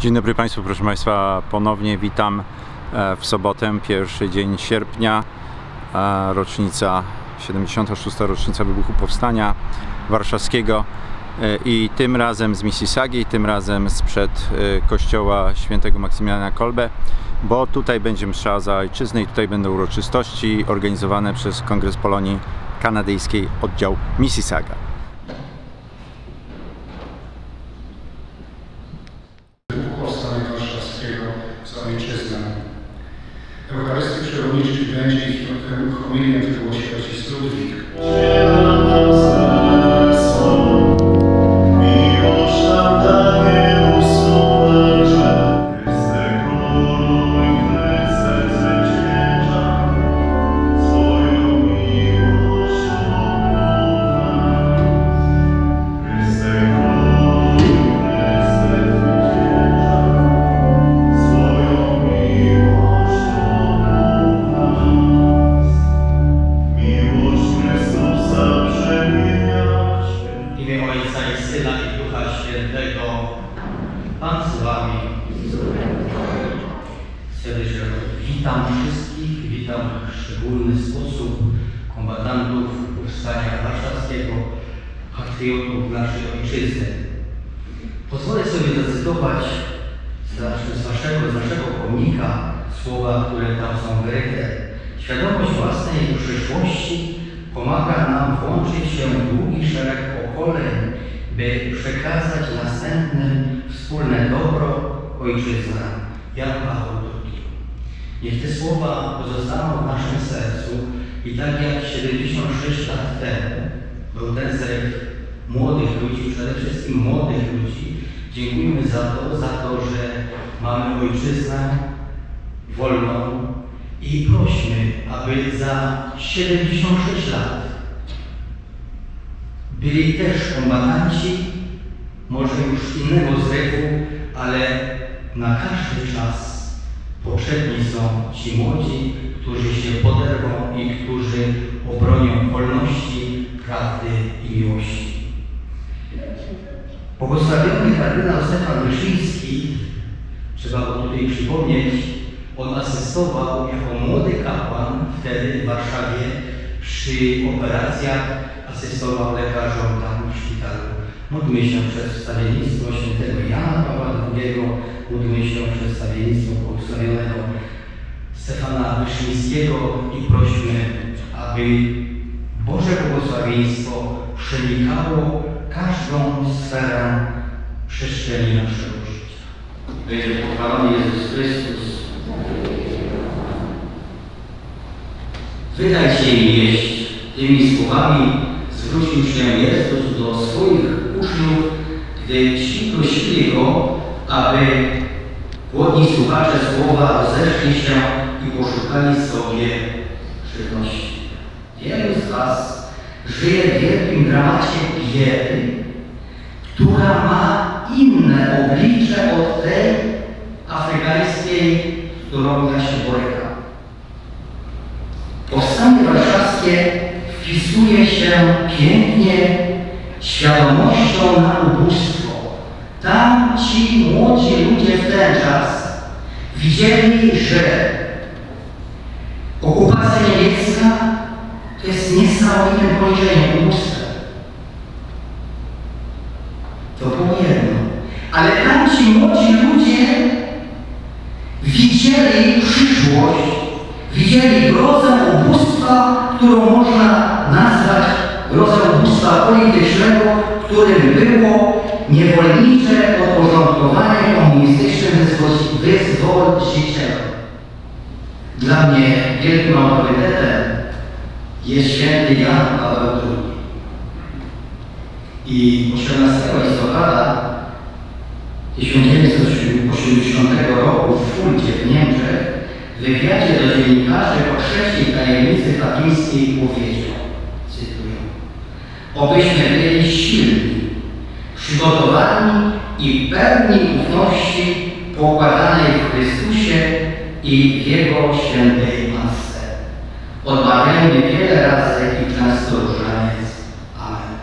Dzień dobry Państwu, proszę Państwa, ponownie witam w sobotę, pierwszy dzień sierpnia, rocznica, 76. rocznica wybuchu Powstania Warszawskiego i tym razem z Mississagi, tym razem sprzed kościoła świętego Maksymiliana Kolbe, bo tutaj będzie msza za ojczyznę i tutaj będą uroczystości organizowane przez Kongres Polonii Kanadyjskiej, oddział Mississauga. Powstania Warszawskiego za ojczyznę. Eucharystii przewodniczyć będzie ich homilię wygłosi ojciec Ludwik. Pan z Wami. Serdecznie witam wszystkich, witam w szczególny sposób kombatantów Powstania Warszawskiego, patriotów naszej ojczyzny. Pozwolę sobie zacytować z naszego pomnika słowa, które tam są wyryte. Świadomość własnej przyszłości pomaga nam włączyć się w długi szereg pokoleń, by przekazać następnym wspólne dobro, ojczyzna. Jan Paweł II. Niech te słowa pozostaną w naszym sercu i tak jak 76 lat temu był ten zryw młodych ludzi, przede wszystkim młodych ludzi, dziękujmy za to, że mamy ojczyznę wolną i prośmy, aby za 76 lat byli też kombatanci, może już innego zrywu, ale na każdy czas potrzebni są ci młodzi, którzy się poderwą i którzy obronią wolności, prawdy i miłości. Błogosławiony kardynał Stefan Wyszyński, trzeba go tutaj przypomnieć, on asystował jako młody kapłan wtedy w Warszawie przy operacjach, asystował lekarzom tam w szpitalu. Módlmy się przez wstawiennictwo świętego Jana Pawła II, módlmy się przez wstawiennictwo błogosławionego Stefana Wyszyńskiego i prośmy, aby Boże błogosławieństwo przenikało każdą sferę przestrzeni naszego życia. Będzie pochwalony Jezus Chrystus. Wydajcie mi jeść. Tymi słowami zwrócił się Jezus do swoich uczniów, gdy ci prosili Go, aby głodni słuchacze słowa rozeszli się i poszukali sobie żywności. Wielu z Was żyje w wielkim dramacie biedy, która ma inne oblicze od tej afrykańskiej, z którą ja się borykam. Powstanie warszawskie wpisuje się pięknie świadomością na ubóstwo. Tam ci młodzi ludzie w ten czas widzieli, że okupacja niemiecka to jest niesamowitym poniżeniem, ubóstwem. To było jedno. Ale tam ci młodzi ludzie widzieli przyszłość, widzieli grozę ubóstwa, którą można nazwać grozą ubóstwa politycznego, którym było niewolnicze podporządkowanie komunistycznym wyzwolicielom. Dla mnie wielkim autorytetem jest święty Jan Paweł II. I 18 listopada 1980 roku w Fuldzie w Niemczech w wywiadzie do dziennikarzy o trzeciej tajemnicy fatimskiej powiedział, cytuję: obyśmy byli silni, przygotowani i pełni ufności pokładanej w Chrystusie i w Jego świętej masce. Odmawiajmy wiele razy i często różaniec. Amen.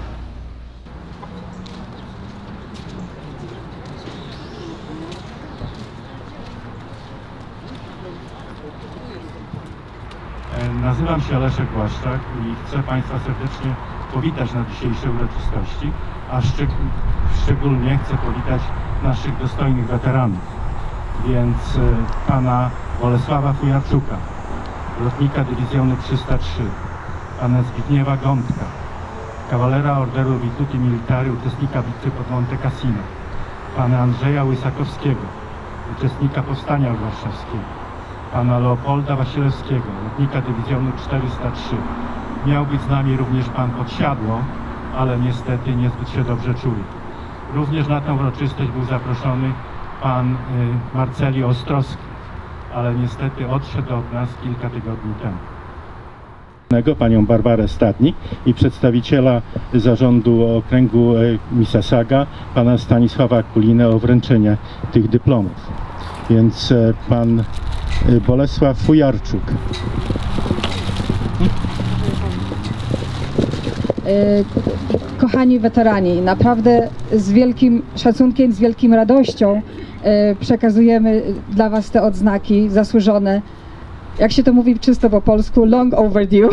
Nazywam się Leszek Błaszczak i chcę Państwa serdecznie powitać na dzisiejszej uroczystości, a szczególnie chcę powitać naszych dostojnych weteranów, więc pana Bolesława Fujarczuka, lotnika dywizjonu 303, pana Zbigniewa Gąbka, kawalera Orderu Virtuti Militari, uczestnika bitwy pod Monte Cassino, pana Andrzeja Łysakowskiego, uczestnika Powstania Warszawskiego, pana Leopolda Wasilewskiego, lotnika dywizjonu 403. Miał być z nami również pan Podsiadło, ale niestety niezbyt się dobrze czuje. Również na tę uroczystość był zaproszony pan Marceli Ostrowski, ale niestety odszedł od nas kilka tygodni temu. Panią Barbarę Stadnik i przedstawiciela zarządu okręgu Mississauga, pana Stanisława Kulinę, o wręczenie tych dyplomów. Więc pan Bolesław Fujarczuk. Kochani weterani, naprawdę z wielkim szacunkiem, z wielką radością przekazujemy dla Was te odznaki zasłużone, jak się to mówi czysto po polsku, long overdue,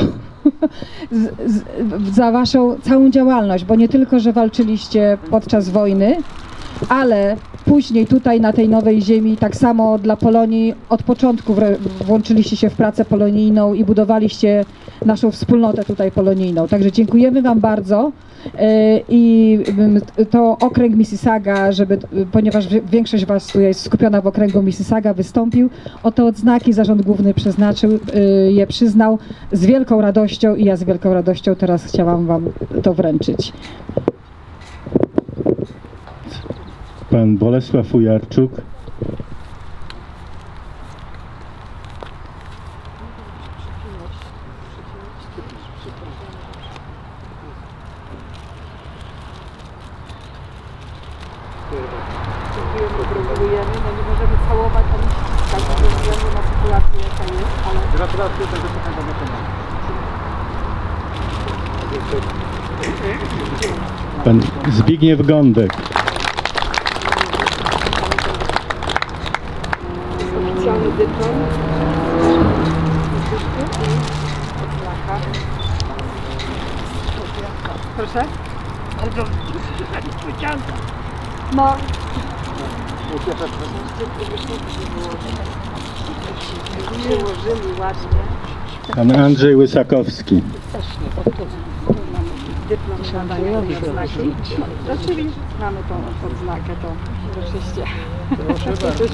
za Waszą całą działalność, bo nie tylko, że walczyliście podczas wojny, ale później tutaj na tej nowej ziemi, tak samo dla Polonii, od początku włączyliście się w pracę polonijną i budowaliście naszą wspólnotę tutaj polonijną. Także dziękujemy Wam bardzo i to okręg Mississauga, ponieważ większość Was tu jest skupiona w okręgu Mississauga, wystąpił o te odznaki, Zarząd Główny je przyznał z wielką radością i ja z wielką radością teraz chciałam Wam to wręczyć. Pan Bolesław Fujarczuk. Gratulujemy, no nie możemy całować ani ściskać ze względu na sytuację, jaka jest, ale... Gratulacje tego samego wykonania. Pan Zbigniew Gądek. Oficjalny dyplom. Proszę? No. Przyłożyli ładnie. Pan Andrzej Łysakowski. Dyplom nadają odznaki. Oczywiście mamy tą odznakę, to oczywiście. Proszę bardzo.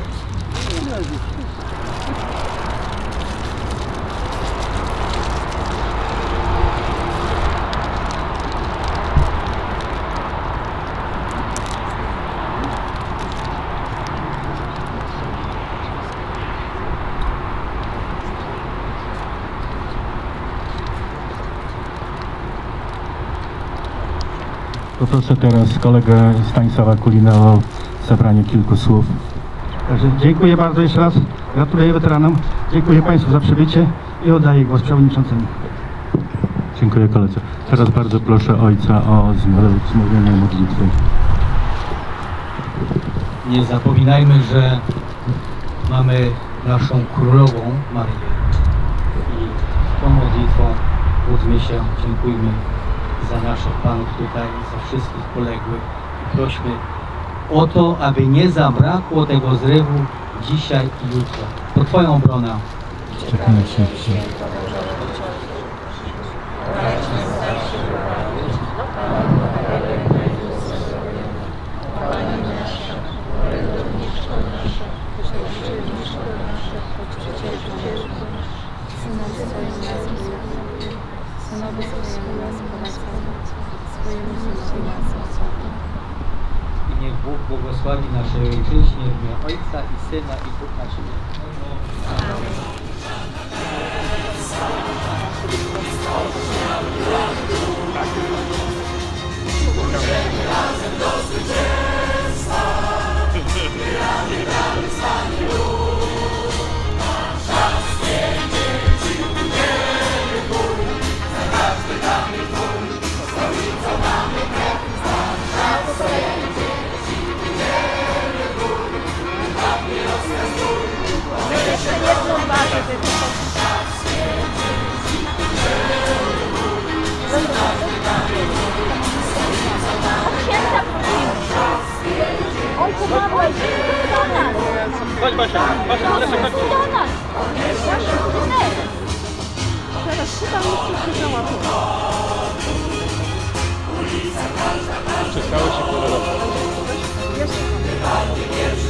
Poproszę teraz kolegę Stanisława Kulinę o zabranie kilku słów. Także dziękuję bardzo jeszcze raz. Gratuluję weteranom. Dziękuję Państwu za przybycie i oddaję głos przewodniczącemu. Dziękuję koledze. Teraz bardzo proszę ojca o zmówienie modlitwy. Nie zapominajmy, że mamy naszą królową Maryję i tą modlitwą módlmy się, dziękujmy za naszych panów tutaj, za wszystkich poległych i prośmy o to, aby nie zabrakło tego zrywu dzisiaj i jutro. Po Twoją obronę. Czekamy się. I niech Bóg błogosławi naszej ojczyźnie w imię Ojca i Syna i Ducha Świętego. Jeszcze jedną bazę, Chodź Basia, Basia, Leszek, chodź. Teraz chyba muszę się załapać. Przestało się podobać. Jeszcze.